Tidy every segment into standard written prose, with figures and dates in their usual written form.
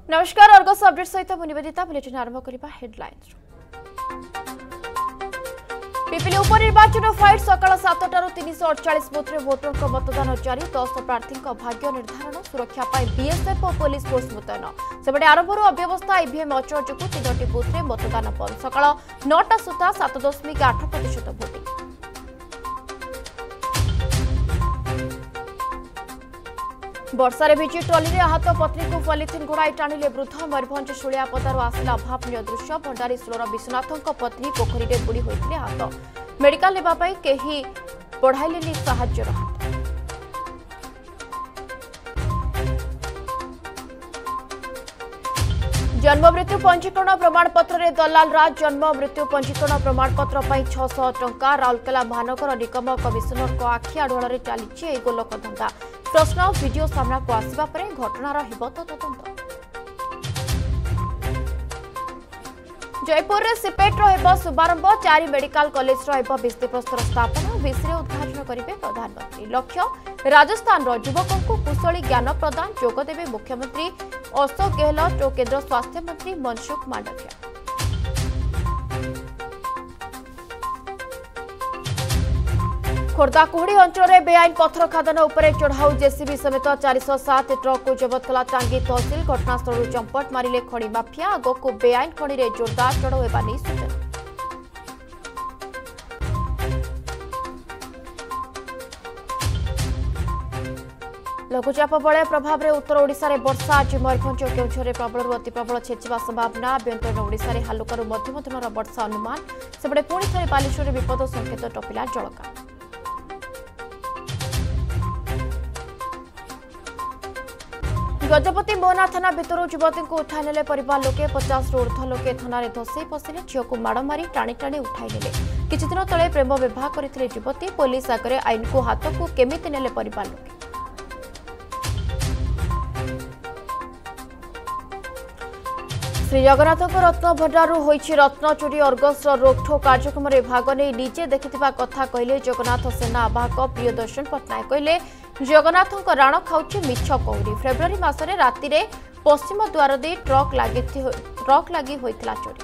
नमस्कार Argus update सहित मु निवेदिता बुलेटिन आरंभ करबा हेडलाइंस। पिपिली उपनिर्वाचन फाइट सकाळ 7टारू 348 बुथ्रे भोटरଙ୍କ मतदान जारी 10 प्रार्थीଙ୍କ भाग्य निर्धारण सुरक्षा पाई बीएसएफ और पुलिस फोर्स मुतयन सेबडे आरंभरू अव्यवस्था ईवीएम अचल जोगु 3टी बुथ्रे मतदान बंद सकाळ 9टा सुधा 7.8% भोटिंग। वर्षारे भिजी ट्रली में आहत पत्नी को पॉलिथिन घोड़ाई टाणिले वृद्ध मयूरभंज शुलियापदारू आसला अभावन दृश्य भंडारी सुलर विश्वनाथों पत्नी पोखरी में बुड़ी होते आहत मेडिकल नेबाई कहीं बढ़ाइले साहाय्यर हाथ। जन्म मृत्यु पंजीकरण प्रमाणपत्र में दलाल राज जन्म मृत्यु पंजीकरण प्रमाणपत्र 600 टंका राउरकेला महानगर निगम कमिशनर को आखि आढ़ुआल चली गोलक धंदा प्रश्न और वीडियो सामना को आसवा पर घटनार हेब तदंत। जयपुर में सिपेट हेब शुभारंभ 4 मेडिकल कॉलेज भित्तिप्रस्तर स्थापन विषय उद्घाटन करेंगे प्रधानमंत्री लक्ष्य राजस्थान युवकों को कुशली ज्ञान प्रदान जोगदेवे मुख्यमंत्री अशोक गहलोत और केंद्र स्वास्थ्य मंत्री मनसुख मांडविया। खोर्धा कुहुड़ी अंचल में बेआईन पत्थर खादन उपरे चढ़ाऊ जेसीबी समेत 407 ट्रक को जबत कला टांगी तहसिल घटनास्थल चंपट मारिले खଣି माफिया आग को बेआईन खଣି में जोरदार चढ़ाऊ होगा नहीं सूचना। लघुचाप बलय प्रभाव में उत्तर ओडिशा रे वर्षा आज मयूरभंज और केउझर प्रबल अति प्रबल छेचिबा संभावना आभ्यंतरीण ओडिशा रे हालुकारू मध्यम धरणर वर्षा अनुमान सेपटे पुणी थे बालेश्वर विपद संकेत टपिला जलका। गजपति मोहना थाना भितर युवती को उठाई नेले परिवार लोके 50 रु ऊर्ध्व लोके थाना धसई पशिले झील को माड़ मारी टाणी टाणी उठाई नेले किछि दिन तले प्रेम विवाह करथिले युवती पुलिस आगे आईन को हाथ को केमिति नेले परिवार लोके। श्री जगन्नाथ रत्न भंडारू होइछि रत्न चोरी अर्गस रोकठोक कार्यक्रम में भाग नहीं निजे देखिथिबा कथा कहले जगन्नाथ सेना आवाहक प्रियदर्शन पट्टनायक कहले जगन्नाथ राण खाउछि मिछ कौरी फेब्रुआरी मासरे राति रे पश्चिम द्वार दे ट्रक लगी होइथिला चोरी।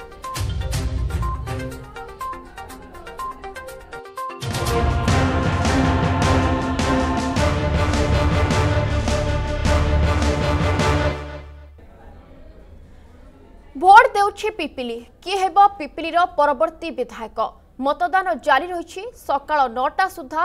भोट देउछि पिपिली किए हेब पिपिली परवर्ती विधायक मतदान जारी रही सकाळ 9टा सुधा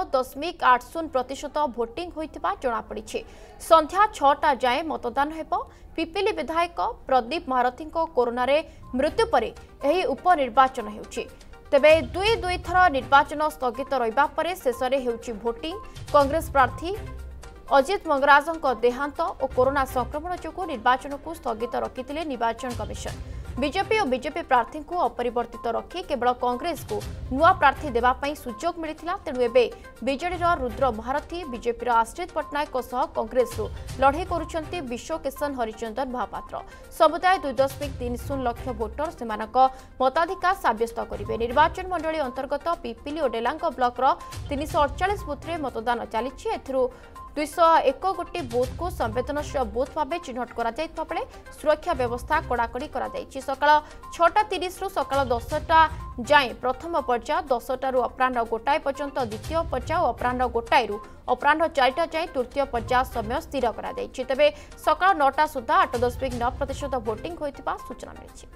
7.80% भोटिंग होइतिबा जणापड़ी संध्या 6टा जाए मतदान हेब। पिपिली विधायक प्रदीप महारथी कोरोना रे मृत्यु परे एही उपनिर्वाचन हेउछि तेबे दुई थर निर्वाचन स्थगित रहिबा परे शेषरे हेउछि भोटिंग। कांग्रेस प्रार्थी अजित मंगराजों देहांत और कोरोना संक्रमण जो निर्वाचन को स्थगित रखिथिले निर्वाचन कमिशन। बीजेपी और बीजेपी प्रार्थी को अपरिवर्तित रखी केवल कांग्रेस को नुआ प्रार्थी देवाई सुजोग मिलता तेणु एवं बीजेडी रुद्र महारथी बीजेपी आश्रित पट्टनायक कांग्रेस लड़े करुछंती विश्वकिशन हरिचंदन महापात्र समुदाय 2.30 लाख भोटर से मताधिकार सब्यस्त करेंगे। निर्वाचन मंडली अंतर्गत पिपिली और डेलांग ब्लॉक 348 बुथ्रे मतदान चली 201 गोटी बूथ को संवेदनशील बूथ भाव चिन्हट कर सुरक्षा व्यवस्था कड़ाकड़ी कर सकाळ 6:30 रु सकाळ 10टा जाए प्रथम पर्याय 10टारू अपराह गोटाए पर्यंत द्वितीय पर्याय और अपराह गोटाए रु अपराह 4टा जाए तृतीय पर्याय समय स्थिर कर तेबे सकाळ 9टा सुधा 8.9% भोटिंग होइतिबा सूचना मिली।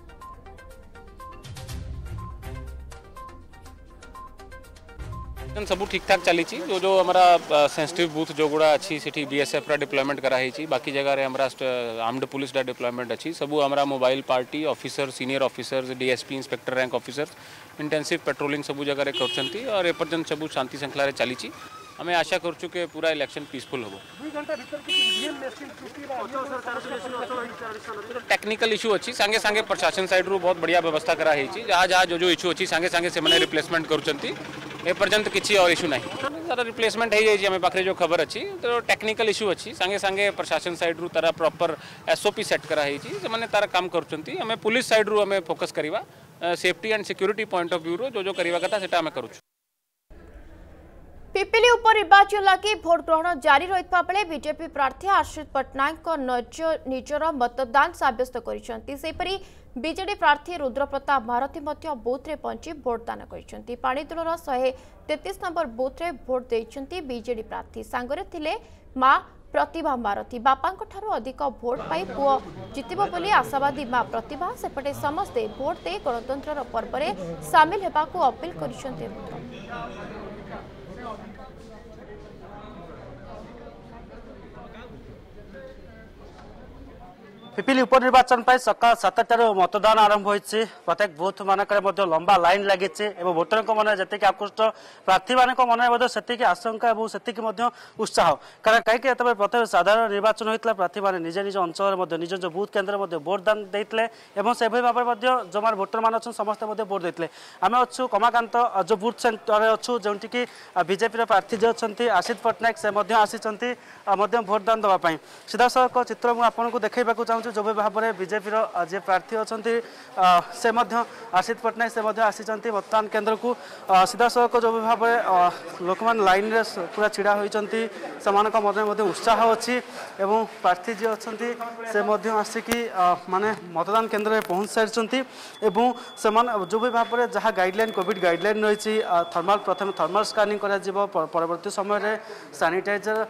सब ठीक ठाक चली जो हमारा सेंसिटिव बूथ जो गुड़ा अच्छी से बीएसएफ डिप्लॉयमेंट कराई बाकी जगह हमारा आर्म्ड पुलिस डिप्लॉयमेंट अच्छी सबू हमारा mobile party officer senior officers DSP inspector rank officers intensive patrolling सबू जगह करछंती और एपर्यंत सबू शांति श्रृंखला चली आम आशा करूँ कि पूरा इलेक्शन पीसफुल हो। टेक्निकल इश्यू अच्छी सांगे सांगे प्रशासन साइड रू बहुत बढ़िया व्यवस्था कराई जहाँ जहाँ जो इश्यू अच्छी सांगे सांगे से रिप्लेसमेंट करुँच एपर्यंत किसी और इश्यू नहीं तार रिप्लेसमेंट हो जाए पाखे जो खबर अच्छी तो टेक्निकल इश्यू अच्छी सांगे सांगे प्रशासन साइड रू तार प्रॉपर एसओपी सेट कराई से तार काम करुँच आम पुलिस साइड रू आम फोकस करवा safety and security point of view रो जो करवा कथा सेटा आम करूँ। पिपिली उपनिर्वाचन लगी भोट ग्रहण जारी रही बेले बीजेपी प्रार्थी आश्रित पट्टनायक निजर मतदान साब्यस्त करपरि बीजेडी प्रार्थी रुद्रप्रताप महारथी बूथ में पहुंची भोटदान कर पाणीतोलर 133 नंबर बूथ में भोट देते बीजेडी प्रार्थी सांगरे थिले मां प्रतिभा महारथी बापा अधिक भोट पाई पुओ जितिबो बोली आशावादी मां प्रतिभा सेपटे समस्ते भोट दे गणतंत्र पर्व में सामिल होगाकू अपील कर पिपिली उपनिर्वाचन सकाल 7टार मतदान आरंभ होती प्रत्येक बूथ मानक लंबा लाइन लगी भोटर मन जी आकृष्ट प्रार्थी मान मन से आशंका और से उत्साह कारण कहीं प्रत्येक साधारण निर्वाचन होता प्रार्थी मैंने निज निज अंचल निज निज बूथ केन्द्र भोटदान देते से भाव में जो मैंने भोटर मान अच्छा समस्ते भोट देते आम अच्छु कमाकांत जो बूथ सेंटर अच्छु जोटि बीजेपी प्रार्थी जो अच्छा आशिष पट्टनायक से आसी भोटदान देवाई सीधा सड़क चित्र मुझे देखा चाहूँ जो भाव में बीजेपी जे प्रार्थी अच्छा से आशिष पट्टनायक से आसी मतदान केन्द्र को सीधा सड़क जो भाव में लोक मैंने लाइन रे पूरा छिड़ा होती से मन उत्साह अच्छी एवं प्रार्थी जी अच्छा से आसिकी माने मतदान केन्द्र में पहुँच सारी से जो भी भाव में जहाँ गाइडलाइन कोविड गाइडलाइन रही थर्माल प्रथम थर्माल स्कानिंग परवर्ती समय सानिटाइजर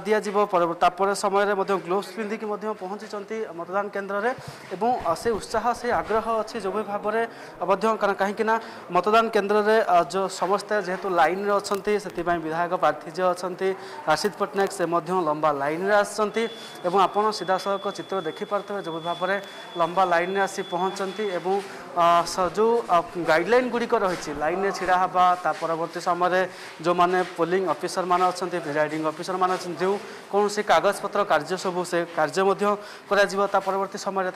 दिज्पर समय ग्लोव्स पिंधिकी पहुँची मतदान केन्द्र में से उत्साह से आग्रह अच्छी जो भी भाव में कहीं मतदान केन्द्र में जो समस्ते जेहेतु लाइन रे अच्छा से विधायक प्रार्थी जो अच्छा आशिष पट्टनायक से लंबा लाइन रे आसछंती एवं आपण सीधा सड़क चित्र देखिपे जो भी भाव में लंबा लाइन में आसी पहुँचती जो गाइडलाइन गुड़िक रही लाइन में छिड़ा हवा परवर्ती समय जो मैंने पोलिंग ऑफिसर मान अच्छा प्रिजाइडिंग ऑफिसर मान जो कौन सी कागज पत्र कार्य सबू से कार्य परवर्ती समय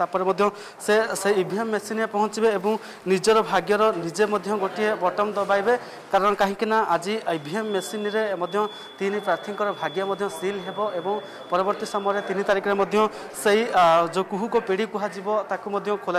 से ईवीएम मेसीन में पहुँचे और निजर भाग्यर निजे गोटे बटन दबाइबे कारण कहीं आज ईवीएम मेसीन रे तीन प्रार्थी भाग्य सील हो परवर्ती समय 3 तारिख में से जो कुहुक पीढ़ी कहुक खोल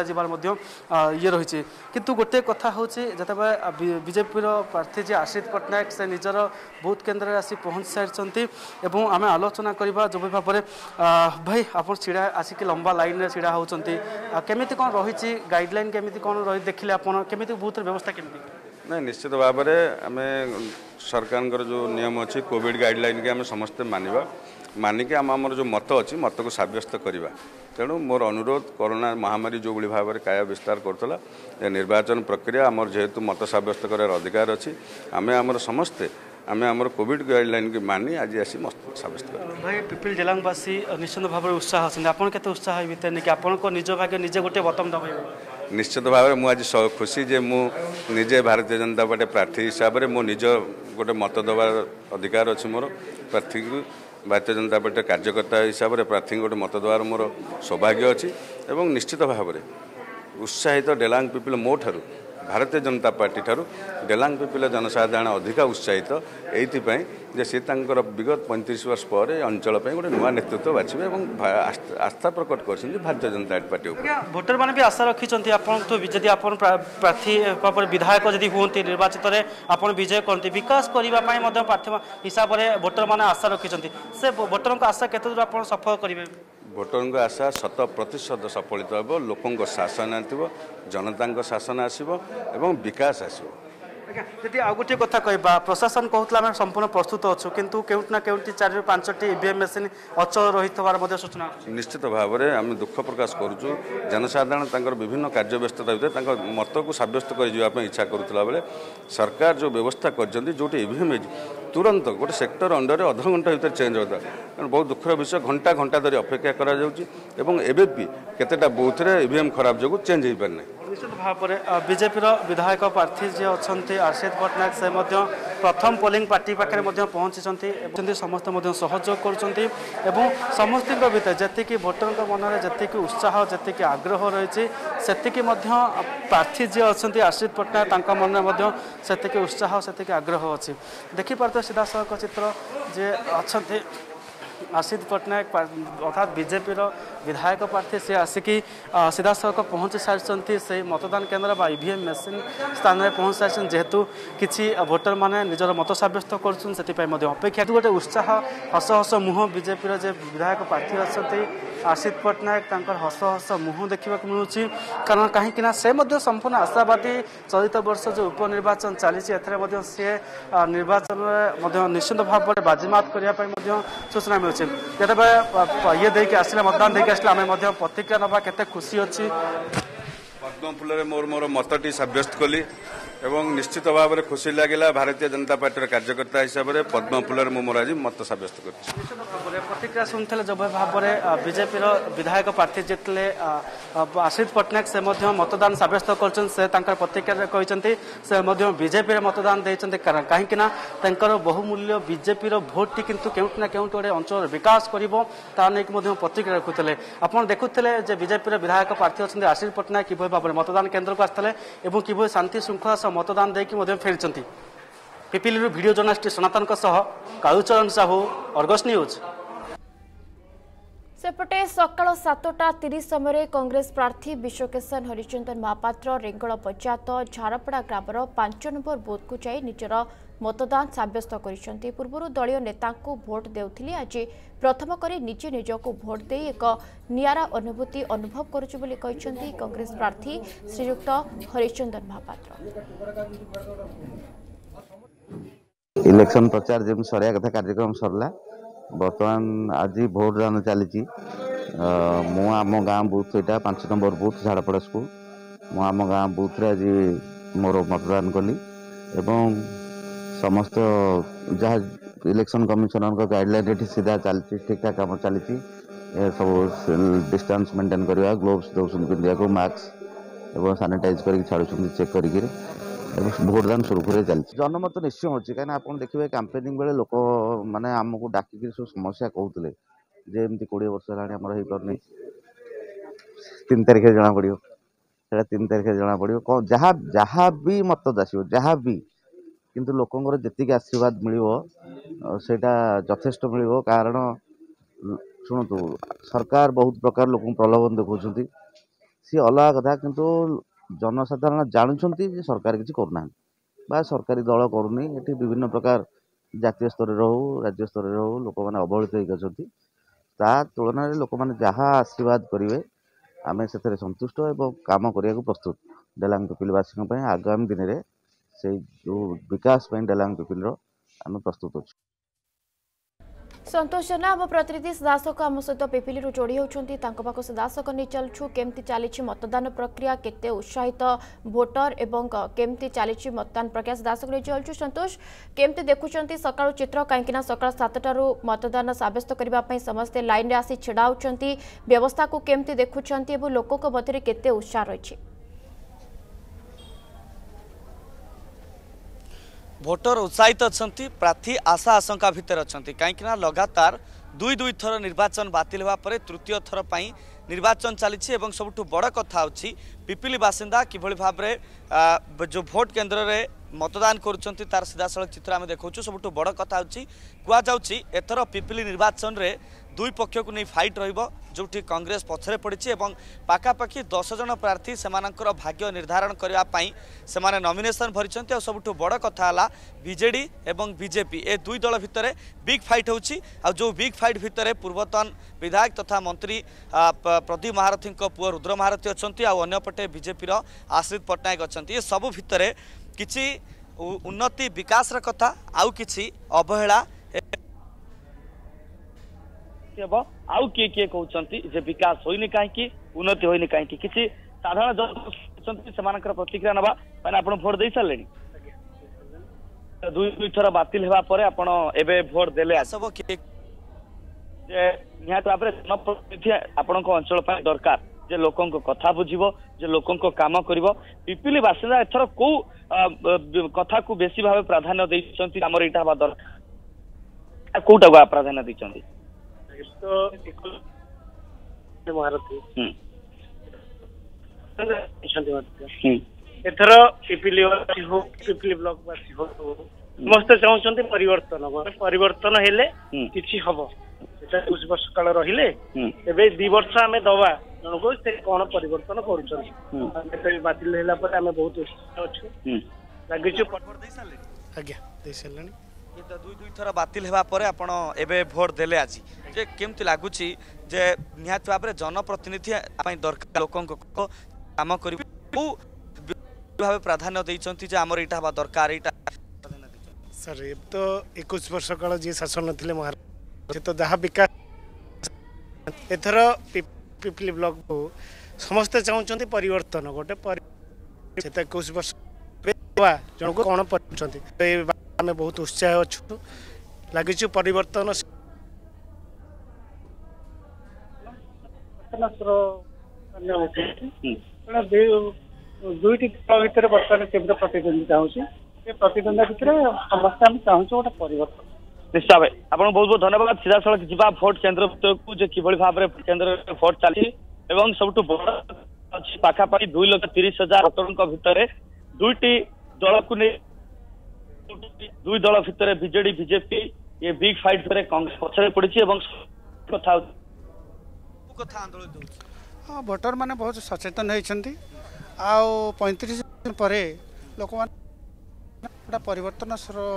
ये रही किंतु गोटे कथा हूँ जिते बीजेपी प्रार्थी जी आशिष पट्टनायक से निजर बूथ केन्द्र में आसी पहुँच सारी आम आलोचना करवा जो भी भाव में भाई आप छिड़ा आसिक लंबा लाइन में छिड़ा होती केमिति कौन रही गाइडलाइन केमिति कौन रही देखिले आपन केमिति बूथ व्यवस्था केमिति नहीं निश्चित भाव में आम सरकार जो नियम अच्छी कोविड गाइडलाइन के आम समस्ते मानिबा मानिक आम जो मत अच्छी मत को सब्यस्त करवा तेणु मोर अनुरोध कोरोना महामारी जो भाव में काय विस्तार करुला निर्वाचन प्रक्रिया आमर जेहेतु मत सब्यस्त करार अधिकार अच्छी आम आमर समस्ते आम आमर कोविड गाइडलाइन की मानी आज आसी मत सब्यस्त कर भाई पिपिल जिलावासी निश्चित भाव में उत्साह अच्छे आपड़ के उत्साह भितर नहीं कि आपको निज भाग्य निजे गोटे बटन दबाइबे निश्चित भाव में मुझे खुशी जे मुझे भारतीय जनता पार्टी प्रार्थी हिसाब से मो निज गोटे मत देवार अधिकार अच्छी मोर प्रार्थी को भारतीय जनता पार्टी कार्यकर्ता हिसाब से प्रार्थी गोटे मत देवार मोर सौभाग्य अच्छी एवं निश्चित भाव में उत्साहित डेलांग पिपिल मो ठारू भारतीय जनता पार्टी ठारू डेलांग पिपिल जनसाधारण अधिका उत्साहित एइथिपाई जे से विगत 35 वर्ष पर अंचल गोटे नुआ नेतृत्व बाछिबे और आस्था प्रकट कर भारतीय जनता पार्टी भोटर मैंने भी आशा रखिंट जदि आप प्रार्थी विधायक जदि हूँ निर्वाचित आप विजय करते विकास करने प्रार्थी हिसाब से भोटर मैंने आशा रखिंट से भोटर आशा केते आप सफल करेंगे भोटर आशा 100% सफलित हो लोकों शासन आसो जनता शासन आसो एवं विकास आसो जी आउ गोटे कथा कहवा प्रशासन कहूला संपूर्ण प्रस्तुत अच्छु किंतु केउटना केउटी 4-5टी ईवीएम मेसीन अचल रही सूचना निश्चित भाव में आम दुख प्रकाश करुचु जनसाधारण विभिन्न कार्य व्यस्तता भितर मत को सब्यस्त कर इच्छा करुला बेले सरकार जो व्यवस्था कर जो ईवीएम तुरंत गोटे सेक्टर अंडर अध घंटा भर चेंज होता कारण बहुत दुखर विषय घंटा घंटा धरी अपेक्षा करा बूथ रे ईवीएम खराब जो चेंज हो पारना निश्चित भाव में बीजेपी विधायक प्रार्थी जी अच्छा आशिष पट्टनायक से प्रथम पोलिंग पार्टी पाखे पहुँची समस्त सहयोग कर समस्त भीतर जी भोटर मन में जी उत्साह जी आग्रह रही से प्रार्थी जी अच्छा आशिष पट्टनायक मन में से उत्साह से आग्रह अच्छी देखिपार सीधा सड़क चित्र जे अच्छा आशिष पट्टनायक अर्थात बीजेपी विधायक प्रार्थी से आसिकी सीधा सड़क पहुँची सारी से मतदान केन्द्र बा ईवीएम मेसीन स्थान में पहुँच सारी जेहेतु किसी भोटर मैंने निजर मत सब्यस्त करेक्षा गोटे उत्साह हस हस मुह बीजेपी विधायक प्रार्थी अच्छा आशिष पट्टनायक हस हस मुह देखा मिलूँ कारण कहीं से संपूर्ण आशावादी चलित वर्ष जो उपनिर्वाचन चली सी निर्वाचन में निश्चित भाव में बाजीमात करने सूचना मिलूँ जिते ये देखिए आसले मतदान देखिए आसले आम प्रतिक्रिया नवा केते खुशी अच्छी पद्म फूल मोर मोर मतटी सब्यस्त कली एवं निश्चित भाव में खुशी लगे भारतीय जनता पार्टी कार्यकर्ता हिसाब से पद्म फूल मोर आज मत सब्यस्त कर प्रतिक्रिया शुणुले जो भाव में बीजेपी विधायक प्रार्थी जीतले आशिष पट्टनायक से मतदान सब्यस्त कर प्रतिक्रिया कहते से बीजेपी मतदान देते कहीं बहुमूल्य बीजेपी भोट टी किंतु केउटना केउट गोटे अंचल विकास कर प्रतिक्रिया रखुते आपड़ देखुले बीजेपी विधायक प्रार्थी अच्छा आशिष पट्टनायक कि भाव में मतदान केन्द्र को आसते और कि शांति श्रृंखला मतदान देकी फेरी Pipili video journalist Sanatan Kalucharan Sahu Argus news सेपटे सकाळ 7:30 समय कांग्रेस प्रार्थी विश्वकेशन हरिचंदन महापात्र रेंगल पंचायत झारपड़ा ग्रामर 5 नंबर बूथ को जाई निजर मतदान सब्यस्त कर पूर्व दलीय नेता भोट देउथिली आज प्रथम करी निजे निजको भोट दे एक नियारा अनुभूति अनुभव करुछु बोली कहिसंती कांग्रेस प्रार्थी श्रीयुक्त हरिचंदन महापात्र। इलेक्शन प्रचार जब सरिया कथा कार्यक्रम सरला बर्तमान आज भोट दान चली मु आम गाँ बूथ यहाँ 5 नंबर बूथ झाड़पड़ा स्कूल मु आम गाँ बूथ रे आज मोर मतदान कली एवं समस्त जहाँ इलेक्शन कमिशनर गाइडलाइन ये सीधा चलती ठीक ठाक कम चली सब डिस्टेंस मेंटेन करवा ग्लोव्स दौन पिंधा को मास्क और सानिटाइज कर छाड़ चेक कर भोटदान सुरखुरी चलती जनमत निश्चय होची कहीं आप देखिए कैंपेनिंग बेले लोक माने आमको डाकिक सब समस्या कहते जे एमती 20 वर्ष है पारनी 3 तारिख जना पड़ो 3 तारिख जना पड़ो जहाँ जहाँ भी मत आसो जहाँ भी किंतु लोकंर जी आशीर्वाद मिल सेटा यथेष्ट मिल कारण शुणु सरकार बहुत प्रकार लोक प्रलोभन देखा सी अलग कथा किंतु जनसाधारण जानुंट सरकार किसी करना बा सरकारी दल करूनी ये विभिन्न प्रकार जातीय स्तर रो राज्य स्तर रो लोक मैंने अवहेलित होता तुलन में लोक मैंने जहाँ आशीर्वाद करेंगे आम से संतुष्ट और काम करने को प्रस्तुत डेलांग पिपिलवासी आगामी दिन में से जो विकास डेलांग पिपिल आम प्रस्तुत अच्छे। संतोष जेना आम प्रतिनिधि सदाशक आम सहित पिपिली जोड़ी होती सदाशक नहीं चलु केमती चली मतदान प्रक्रिया केते उत्साहित भोटर एवं केमती चली मतदान प्रक्रिया सदाशक नहीं चलु संतोष केमती देखुं सकाळु चित्र कहीं सकाळ 7टारू मतदान सब्यस्त करने समस्ते लाइन में आसी छिड़ा होती व्यवस्था को केमती देखुं लोक मध्य केते उत्साह रही भोटर उत्साहित अच्छा प्रार्थी आशा आशंका भितर अच्छा कहीं लगातार दुई थर निर्वाचन बातिल होगा तृतीय थर पर निर्वाचन चली सबुठ बड़ कथा पिपिली बासिंदा किभली भाव में जो भोट केन्द्र में मतदान करुँच तार सीधासल चित्र आम देखा सबुठ बड़ कथा कहुच्छी एथर पिपिली निर्वाचन में दुई पक्ष को नहीं फाइट रोटी कांग्रेस पछरे पड़ी पाखापाखि 10 जन प्रार्थी से भाग्य निर्धारण करने से नॉमिनेशन भरी और सबुठ बड़ कथा बीजेडी एवं बीजेपी ए दुई दल भितर बिग फाइट होची जो बिग फाइट भितर पूर्वतन विधायक तथा मंत्री प्रदीप महारथी पुओ रुद्र महारथी अच्छा अन्यपटे बीजेपी आशिष पट्टनायक अच्छा ये सबू भितर किसी उन्नति विकास कथा आउ किसी अवहेला आउ किए कहते विकास होनी कहीं उन्नति होनी कहीं किसी साधारण जन प्रतिक्रिया नवा मैंने आप भोट दे सारे दुई थर बातिल होगा एवं भोट देले सब निहत भाव में जनप्रतिनिधि आपण अंचल दरकार जे लोकों कथा बुझिबो जे लोकों काम करिबो पिपिली बासिंदा एथर को कथा को बेसी भाव प्राधान्य देइछंती हमर इटा बा दरकार कोटा प्राधान्य देइछंती तो महारथी एथर पिपिली हो पिपिली ब्लॉक समस्त चाहते परिवर्तन परिवर्तन हेले किछि हबो 21 वर्ष काल रहिले एबे 2 वर्ष आमे दवा जनको से कोन परिवर्तन करूछन बातिल हैला पर आमे बहुत अच्छु लागि छु आज्ञा दे सलनी ये तो दुई दुई थर बातिल हेबा परे आपण एबे भोट देले आज जे केमति लागुची जे निहात भाबरे जनप्रतिनिधि पई दरकार लोकन को काम करि भावे प्राधान्य दैछंती जे हमर इटा बा दरकार इटा सर ये तो 21 वर्ष काल जे शासन नथिले महाराज तो जहाँ विकास एथर पिपली ब्लॉक को समस्ते चाहते परिवर्तन गोटे 21 वर्ष जन को कौन पर आम बहुत उत्साह अच्छु लगी परिवर्तन दुईटी दल भितर बर्तमान तीव्र प्रतिद्वंदिता होची प्रतिद्वंदिता भितर समस्त आम चाहूँ गोटे परिवर्तन निश्चय भाई आपको बहुत बहुत धन्यवाद सीधा सड़क जा भोट केन्द्र को कि भाव में केन्द्र भोट चली एवं सब बड़ अच्छी पाखापाखि 2,30,000 भोटर भितर दुईटी दल को दुई दल भितर बीजेडी बीजेपी ये बिग फाइट भितर कांग्रेस पछरे पड़ी कथा हाँ भोटर मैंने बहुत सचेतन होती आउ 35 दिन पर लोक मैंने परिवर्तन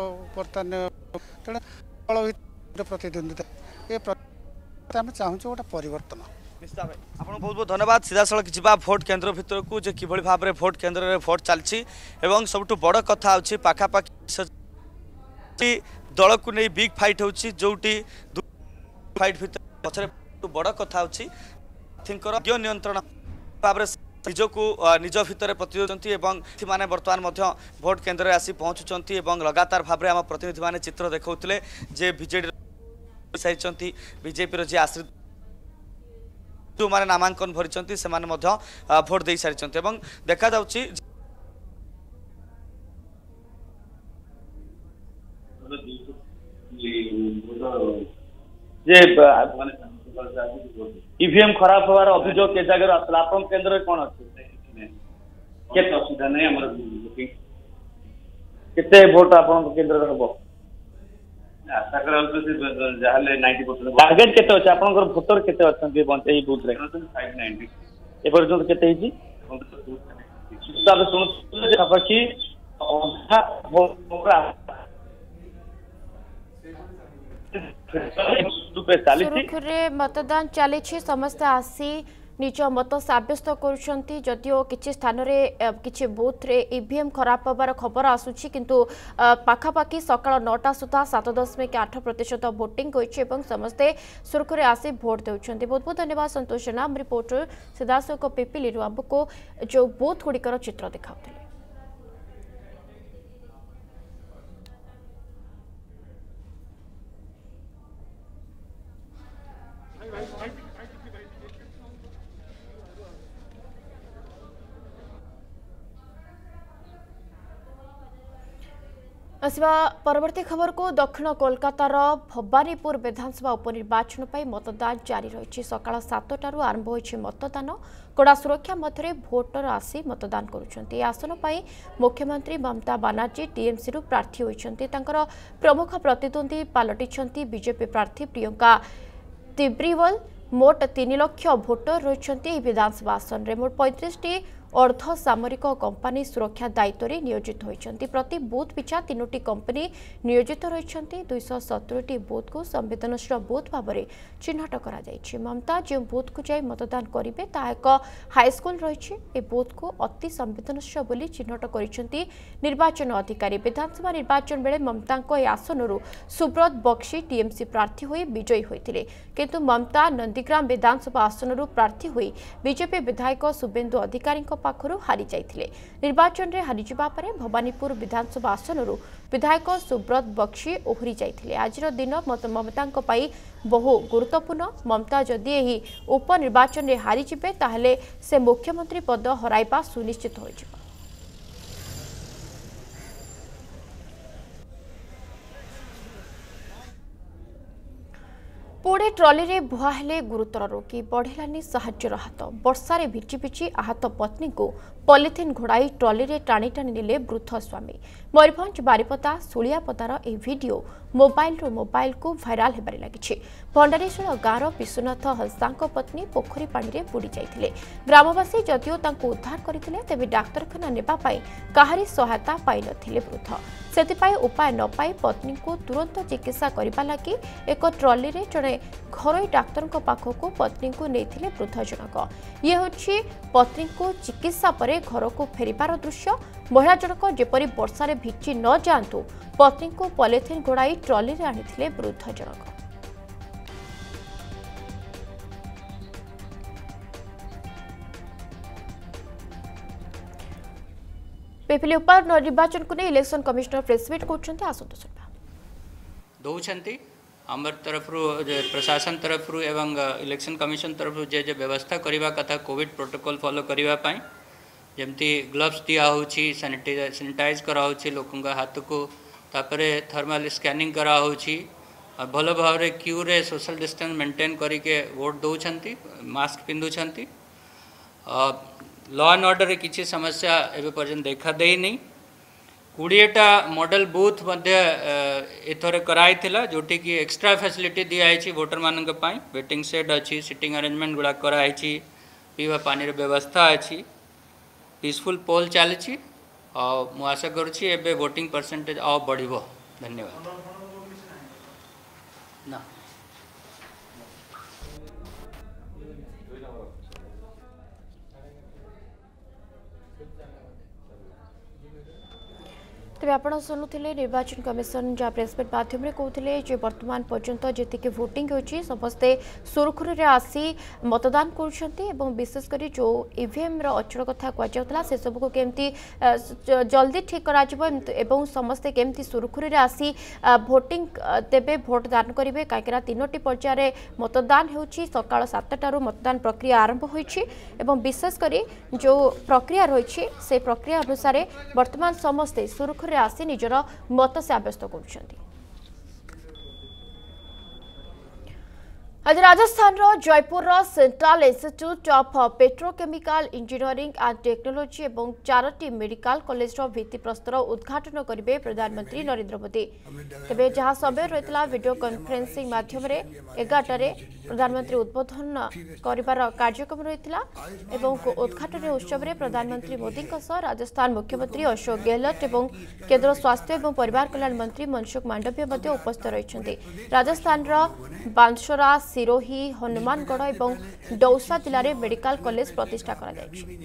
प्रतिद्वंदिता ये आम चाहूँ गोटे परिवर्तन निश्चित भाई आपको बहुत बहुत धन्यवाद सीधा सड़क जा भोट केन्द्र भितर को जे कि भाव में भोट केन्द्र में भोट चलती एवं सब बड़ कथा अच्छी पाखापाखि दल को नहीं बिग फाइट होची जोटी फाइट भितर पछरे बड़ कथा अच्छी नियंत्रण भाव निजको निज भितर प्रतिद्वंदी माने बर्तमान भोट केन्द्र में आसी पहुँचुंट लगातार भाव में आम प्रतिनिधि माने चित्र देखौले जे बीजेडी सारी बीजेपी जी आश्रित जो माने नामांकन भरी से भोट दे सारी देखा जाउछि जे ईवीएम खराब होवार अभियोग के जगह आसला आपन केन्द्र कोन अछि केते असुविधा नै हमर केते वोट आपन केन्द्र रहबो आशा करल तो जाहले 90% टारगेट केते अछि आपन वोटर केते अछंती बंते ई बूथ रे 590 ए पर्यंत केते हिची सब सुन जे पाखी सुरुखुरे मतदान चली समस्त आसी निज मत सब्यस्त करुछंती जदियो किछि स्थान रे किछि बूथ रे ईवीएम खराब होबार खबर आसुछि किंतु पाखापाखि सकाळ 9टा सुधा 7.8% भोटिंग होइछि एवं समस्ते सुरुखुरे आसी भोट देउछंती। बहुत बहुत धन्यवाद संतोष जेना रिपोर्टर सिद्धार्थ पिपिली रुआब को जो बूथ गुड़िकर चित्र दिखाउथिले। आसवा परवर्ती खबर को दक्षिण कोलकातार भवानीपुर विधानसभा उपनिर्वाचन पर मतदान जारी रही सकाळ 7टारू आरंभ होइछि मतदान कड़ा सुरक्षा मध्य भोटर आसी मतदान करुछंती। आसन पर मुख्यमंत्री ममता बानार्जी टीएमसी रु प्रार्थी होइछंती तांकर प्रमुख प्रतिद्वंदी पलटिछंती बीजेपी प्रार्थी प्रियंका तिब्रीवल मोट 3 लाख भोटर रही विधानसभा आसन में मोट 35टी अर्धसामरिक कंपनी सुरक्षा दायित्व में नियोजित होती प्रति बूथ पिछा 3टी कंपनी नियोजित रही 270टी बूथ को संवेदनशील बूथ भाव में चिन्हट कर ममता जो बूथ को जाई मतदान करेंगे ता एक हाईस्कल रही बूथ को अति संवेदनशील बोली चिन्हट कर निर्वाचन अधिकारी। विधानसभा निर्वाचन बेले ममता आसन सुब्रत बक्सी टीएमसी प्रार्थी होई विजयी होते किंतु ममता नंदीग्राम विधानसभा आसन प्रार्थी होई बीजेपी विधायक शुभेन्दु अधिकारी पाखरु हारी जाइथिले। निर्वाचन रे हारी जिबा परे भवानीपुर विधानसभा आसनरु विधायक सुब्रत बक्सी ओहरी जाइथिले। आजिर दिन ममतांक पई बहु गुरुत्वपूर्ण ममता जदि एही उपनिर्वाचन रे हारी जिबे ताहले से मुख्यमंत्री पद हराइबा सुनिश्चित होई जिबा। पुणे ट्रॉली रे बुहा हेले गुरुतर रोगी बढ़िलानी साहाଯ୍यर हाथ वर्षारे भिची भिची आहत पत्नी को पॉलिथिन घोड़ाई ट्रॉली रे टाणी टाणी नेले वृद्ध स्वामी। मयूरभंज बारिपदा सुलियापदार ए वीडियो मोबाइल को भाइराल हेबारे लागिछि। भंडारीश्वर गाँवर विश्वनाथ हंसांक पत्नी पोखरी पानी रे बुड़ी जाइथिले। ग्रामवासी जदिओ तांको उद्धार करथिले तेबे डाक्तरखाना नेबा पाई काहारी सहायता पाइ नथिले वृद्ध। सेतिपाई उपाय न पाई पत्नी को तुरंत चिकित्सा करिबा लागि एक ट्रॉली रे जड़े घरोई डाक्तर पाखक पत्नी को नहीं वृद्ध जनक। ये होछि पत्नी को चिकित्सा परे घर को फेरिबार दृश्य। महिला जनक जेपरी वर्षारे भिची न जातु पत्नी को पॉलिथिन घोड़ाई ट्रॉली रे आनिथिले वृद्ध जनक। पिपिली उप निर्वाचन को नहीं इलेक्शन कमिश्नर प्रेसमिट करछन्ते आसंतो सुनबा दौछन्ती आमर तरफ प्रशासन तरफ एवं इलेक्शन कमिशन तरफ जे व्यवस्था करने कथा कोविड प्रोटोकॉल फॉलो करने जमती ग्लव्स दिया होची सैनिटाइज करा होची लोकों हाथ को तापरे थर्मल स्कैनिंग करा होची भल भाव रे क्यू रे सोशल डिस्टेंस मेंटेन करके वोट दौछन्ती मास्क पिंधुछन्ती। लॉ एंड ऑर्डर रे किसी समस्या एवं पर्यंत देखा दे नहीं। 20टा मॉडल बूथ मध्य एथरे कराई थिला जोटी की एक्स्ट्रा फैसिलिटी दिया है वोटर मानक पाई वेटिंग सेट अच्छी सिटिंग अरेंजमेंट गुड़ा कराई पीवा पानी रे व्यवस्था अच्छी पीसफुल पोल चली मु आशा करुँची एबे वोटिंग परसेंटेज आ बढ़िबो। धन्यवाद ना तेज आप शुणुले निर्वाचन कमिशन जहाँ प्रेसमिट मध्यम कहते वर्तमान पर्यंत जी भोटिंग होती समस्ते सुरखुरी में आसी मतदान कर विशेषकर जो ईवीएम अचल कथा कहला से सबको केमती जल्दी ठीक कर समस्ते केमती सुरखुरी में आसी भोटिंग देवे भोट दान करेंगे कहीं 3टी पर्यायर मतदान हो सकाल 7टारू मतदान प्रक्रिया आरंभ होती विशेषकर जो प्रक्रिया रही से प्रक्रिया अनुसार वर्तमान समस्ते सुरखुरी आसी निजर मत सब्यस्त कर। आज Rajasthan Jaipur central institute of petrochemical engineering and technology और 4टी मेडिकल कॉलेज भित्तिप्रस्तर उद्घाटन करेंगे प्रधानमंत्री नरेंद्र मोदी। तेज जहां समय रही वीडियो कॉन्फ्रेंसिंग माध्यम 11टारे प्रधानमंत्री उद्बोधन कर कार्यक्रम रही उद्घाटन उत्सव में प्रधानमंत्री मोदी राजस्थान मुख्यमंत्री अशोक गहलोत और केंद्र स्वास्थ्य और परिवार कल्याण मंत्री मनसुख मांडव्य उपस्थित रही। राजस्थान बांसवाड़ा सिरोही हनुमानगढ़ और दौसा जिले में मेडिकल कॉलेज प्रतिष्ठा करा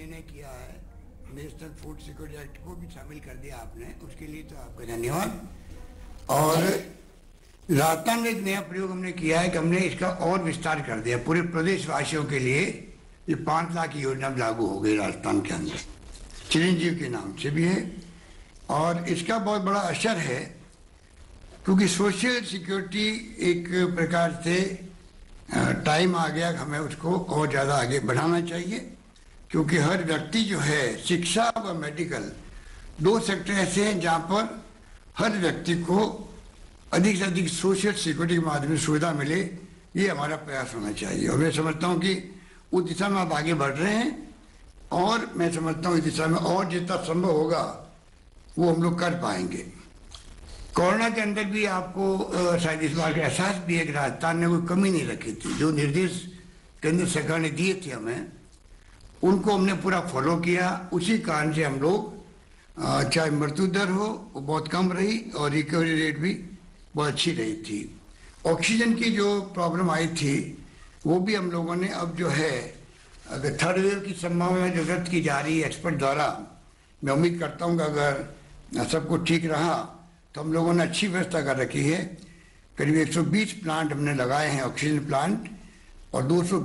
नेशनल फूड सिक्योरिटी एक्ट को भी शामिल कर दिया आपने, उसके लिए तो आपका धन्यवाद। और राजस्थान में एक नया प्रयोग हमने किया है कि हमने इसका और विस्तार कर दिया पूरे प्रदेशवासियों के लिए। ये 5 लाख की योजना लागू हो गई राजस्थान के अंदर, चिरंजीव के नाम से भी है। और इसका बहुत बड़ा असर है क्योंकि सोशल सिक्योरिटी एक प्रकार से टाइम आ गया, हमें उसको और ज़्यादा आगे बढ़ाना चाहिए क्योंकि हर व्यक्ति जो है, शिक्षा व मेडिकल 2 सेक्टर ऐसे हैं जहाँ पर हर व्यक्ति को अधिक से अधिक सोशल सिक्योरिटी के माध्यम से सुविधा मिले, ये हमारा प्रयास होना चाहिए। और मैं समझता हूँ कि उस दिशा में आप आगे बढ़ रहे हैं और मैं समझता हूँ इस दिशा में और जितना संभव होगा वो हम लोग कर पाएंगे। कोरोना के अंदर भी आपको शायद इस बार का एहसास भी है कि राजस्थान ने कोई कमी नहीं रखी थी। जो निर्देश केंद्र सरकार ने दिए थे हमें, उनको हमने पूरा फॉलो किया। उसी कारण से हम लोग चाहे मृत्यु दर हो वो बहुत कम रही और रिकवरी रेट भी बहुत अच्छी रही थी। ऑक्सीजन की जो प्रॉब्लम आई थी वो भी हम लोगों ने अब जो है, अगर 3rd वेव की संभावना जो व्यक्त की जा रही है एक्सपर्ट द्वारा, मैं उम्मीद करता हूँ कि अगर सब कुछ ठीक रहा तो हम लोगों ने अच्छी व्यवस्था कर रखी है। करीब 120 प्लांट हमने लगाए हैं ऑक्सीजन प्लांट, और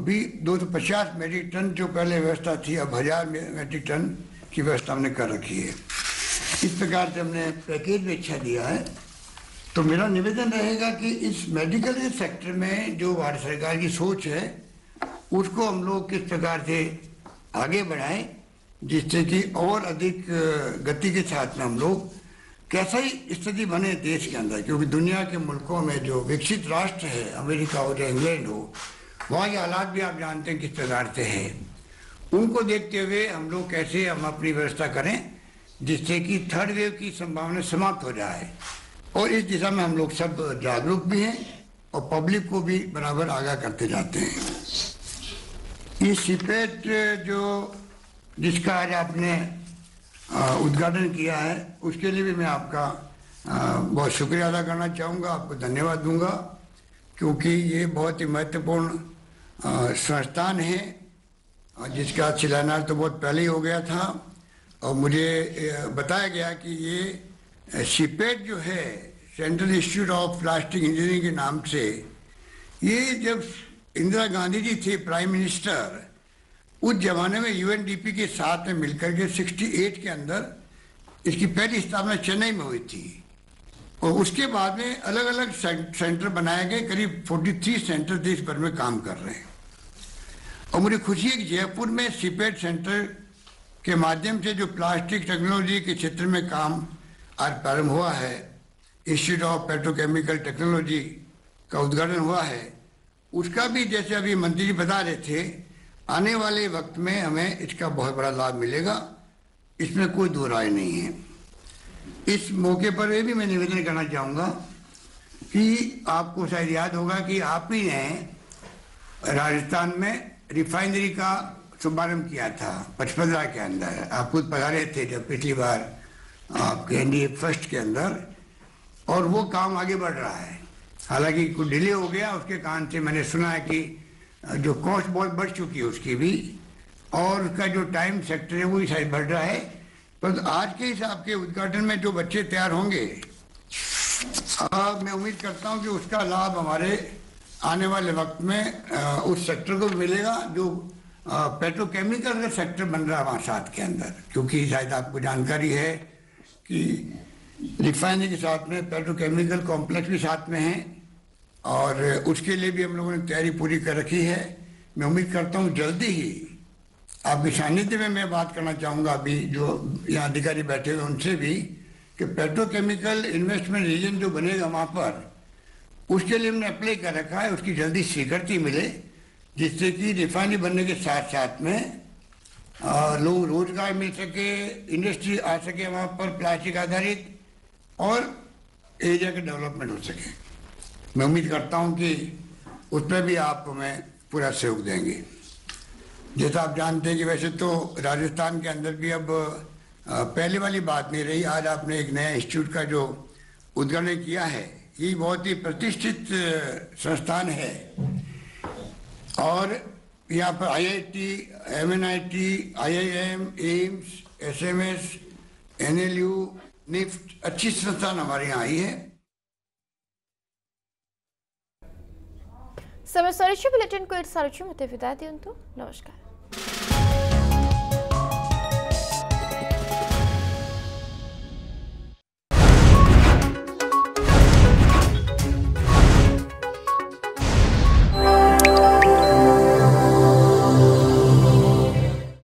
250 मेट्रिक टन जो पहले व्यवस्था थी अब 1000 मेट्रिक टन की व्यवस्था हमने कर रखी है। इस प्रकार से हमने पैकेज भी अच्छा दिया है। तो मेरा निवेदन रहेगा कि इस मेडिकल सेक्टर में जो भारत सरकार की सोच है उसको हम लोग किस प्रकार से आगे बढ़ाएं जिससे कि और अधिक गति के साथ में हम लोग कैसा ही स्थिति बने देश के अंदर, क्योंकि दुनिया के मुल्कों में जो विकसित राष्ट्र है, अमेरिका हो या इंग्लैंड हो, वहाँ के हालात भी आप जानते हैं किस प्रकार से है। उनको देखते हुए हम लोग कैसे हम अपनी व्यवस्था करें जिससे कि थर्ड वेव की संभावना समाप्त हो जाए, और इस दिशा में हम लोग सब जागरूक भी हैं और पब्लिक को भी बराबर आगाह करते जाते हैं। ये सीपेट जो जिसका आज आपने उद्घाटन किया है, उसके लिए भी मैं आपका बहुत शुक्रिया अदा करना चाहूँगा, आपको धन्यवाद दूंगा, क्योंकि ये बहुत ही महत्वपूर्ण संस्थान है जिसका शिलान्यास तो बहुत पहले ही हो गया था। और मुझे बताया गया कि ये सीपेट जो है, central institute of plastic engineering के नाम से, ये जब इंदिरा गांधी जी थे प्राइम मिनिस्टर, उस जमाने में यूएनडीपी के साथ में मिलकर के 68 के अंदर इसकी पहली स्थापना चेन्नई में हुई थी, और उसके बाद में अलग अलग सेंटर बनाए गए। करीब 43 सेंटर देश भर में काम कर रहे हैं। और मुझे खुशी है कि जयपुर में सीपेट सेंटर के माध्यम से जो प्लास्टिक टेक्नोलॉजी के क्षेत्र में काम आज प्रारंभ हुआ है, इंस्टीट्यूट ऑफ पेट्रोकेमिकल टेक्नोलॉजी का उद्घाटन हुआ है, उसका भी जैसे अभी मंत्री जी बता रहे थे, आने वाले वक्त में हमें इसका बहुत बड़ा लाभ मिलेगा, इसमें कोई दो राय नहीं है। इस मौके पर ये भी मैं निवेदन करना चाहूँगा कि आपको शायद याद होगा कि आप ही ने राजस्थान में रिफाइनरी का शुभारंभ किया था 55 के अंदर। आप खुद पधारे थे जब पिछली बार आपके एनडीए फर्स्ट के अंदर, और वो काम आगे बढ़ रहा है। हालांकि कुछ डिले हो गया, उसके कारण से मैंने सुना है कि जो कॉस्ट बहुत बढ़ चुकी है उसकी भी, और उसका जो टाइम सेक्टर है वो भी शायद बढ़ रहा है। पर आज के हिसाब के उद्घाटन में जो बच्चे तैयार होंगे, मैं उम्मीद करता हूं कि उसका लाभ हमारे आने वाले वक्त में उस सेक्टर को मिलेगा जो पेट्रोकेमिकल का सेक्टर बन रहा है वहाँ साथ के अंदर। क्योंकि शायद आपको जानकारी है कि रिफाइनरी के साथ में पेट्रोकेमिकल कॉम्प्लेक्स भी साथ में है, और उसके लिए भी हम लोगों ने तैयारी पूरी कर रखी है। मैं उम्मीद करता हूँ जल्दी ही आपके सानिध्य में मैं बात करना चाहूँगा, अभी जो यहाँ अधिकारी बैठे हुए उनसे भी, कि पेट्रोकेमिकल इन्वेस्टमेंट रीजन जो बनेगा वहाँ पर, उसके लिए हमने अप्लाई कर रखा है, उसकी जल्दी स्वीकृति मिले, जिससे कि रिफाइनरी बनने के साथ साथ में लोग रोजगार मिल सके, इंडस्ट्री आ सके वहाँ पर प्लास्टिक आधारित, और एरिया का डेवलपमेंट हो सके। मैं उम्मीद करता हूँ कि उस पर भी आप हमें पूरा सहयोग देंगे। जैसा आप जानते हैं कि वैसे तो राजस्थान के अंदर भी अब पहले वाली बात नहीं रही। आज आपने एक नया इंस्टीट्यूट का जो उद्घाटन किया है, ये बहुत ही प्रतिष्ठित संस्थान है, और यहाँ पर IIT, MNIT, IIM, AIIMS, SMS, NLU, NIFT, अच्छी संस्थान हमारे यहाँ आई है। समय सरिछि बुलेटिन को सारुछि, मते विदाय दियंतु। नमस्कार।